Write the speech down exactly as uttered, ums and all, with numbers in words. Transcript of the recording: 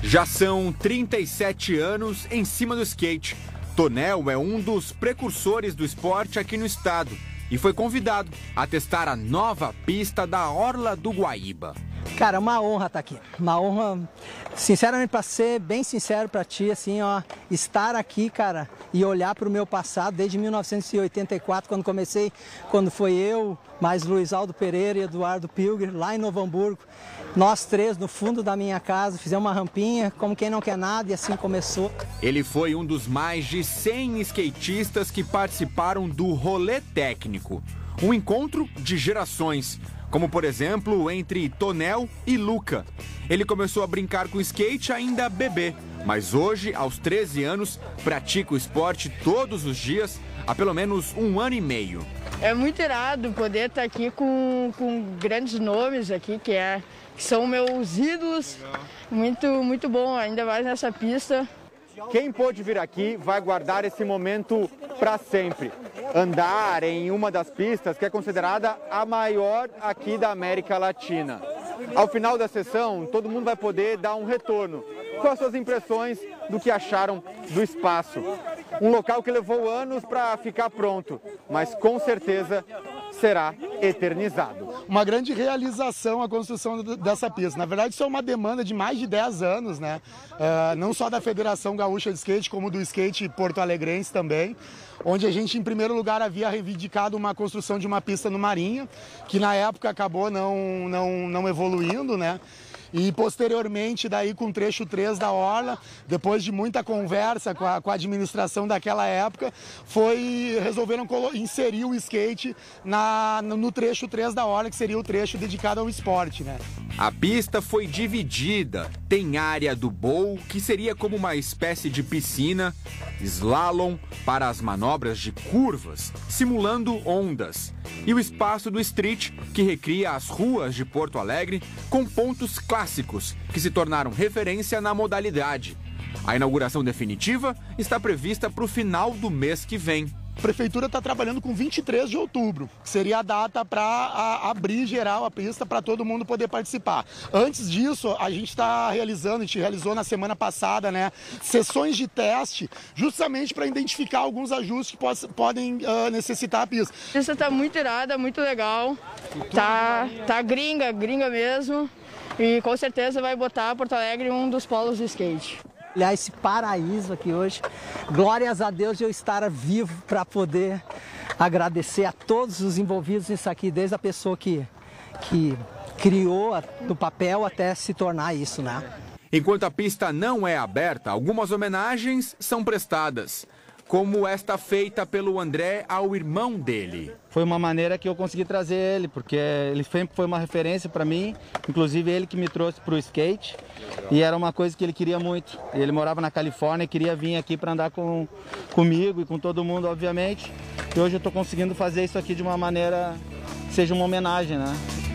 Já são trinta e sete anos em cima do skate. Tonel é um dos precursores do esporte aqui no estado e foi convidado a testar a nova pista da Orla do Guaíba. Cara, é uma honra estar aqui, uma honra, sinceramente, para ser bem sincero para ti, assim, ó, estar aqui, cara, e olhar para o meu passado desde mil novecentos e oitenta e quatro, quando comecei, quando foi eu, mais Luiz Aldo Pereira e Eduardo Pilger, lá em Novo Hamburgo, nós três no fundo da minha casa, fizemos uma rampinha, como quem não quer nada, e assim começou. Ele foi um dos mais de cem skatistas que participaram do Rolê Técnico, um encontro de gerações, como por exemplo entre Tonel e Luca. Ele começou a brincar com skate ainda bebê, mas hoje, aos treze anos, pratica o esporte todos os dias há pelo menos um ano e meio. É muito irado poder estar aqui com, com grandes nomes aqui, que, é, que são meus ídolos. Muito, muito bom, ainda mais nessa pista. Quem pôde vir aqui vai guardar esse momento para sempre. Andar em uma das pistas que é considerada a maior aqui da América Latina. Ao final da sessão, todo mundo vai poder dar um retorno com as suas impressões do que acharam do espaço. Um local que levou anos para ficar pronto, mas com certeza será eternizado. Uma grande realização a construção dessa pista. Na verdade, isso é uma demanda de mais de dez anos, né? Uh, não só da Federação Gaúcha de Skate, como do skate porto-alegrense também, onde a gente, em primeiro lugar, havia reivindicado uma construção de uma pista no Marinha, que na época acabou não, não, não evoluindo, né? E posteriormente, daí com o trecho três da Orla, depois de muita conversa com a, com a administração daquela época, foi, resolveram inserir o skate na, no trecho três da Orla, que seria o trecho dedicado ao esporte, né? A pista foi dividida. Tem área do bowl, que seria como uma espécie de piscina, slalom para as manobras de curvas, simulando ondas, e o espaço do street, que recria as ruas de Porto Alegre com pontos clássicos que se tornaram referência na modalidade. A inauguração definitiva está prevista para o final do mês que vem. A Prefeitura está trabalhando com vinte e três de outubro, que seria a data para abrir geral a pista para todo mundo poder participar. Antes disso, a gente está realizando, a gente realizou na semana passada, né, sessões de teste, justamente para identificar alguns ajustes que poss, podem uh, necessitar a pista. A pista está muito irada, muito legal, tá, tá gringa, gringa mesmo, e com certeza vai botar Porto Alegre em um dos polos de skate. Olhar esse paraíso aqui hoje, glórias a Deus de eu estar vivo para poder agradecer a todos os envolvidos nisso aqui, desde a pessoa que, que criou do papel até se tornar isso, né? Enquanto a pista não é aberta, algumas homenagens são prestadas, como esta feita pelo André ao irmão dele. Foi uma maneira que eu consegui trazer ele, porque ele sempre foi uma referência para mim, inclusive ele que me trouxe para o skate, e era uma coisa que ele queria muito. Ele morava na Califórnia e queria vir aqui para andar com, comigo e com todo mundo, obviamente, e hoje eu estou conseguindo fazer isso aqui de uma maneira que seja uma homenagem, né?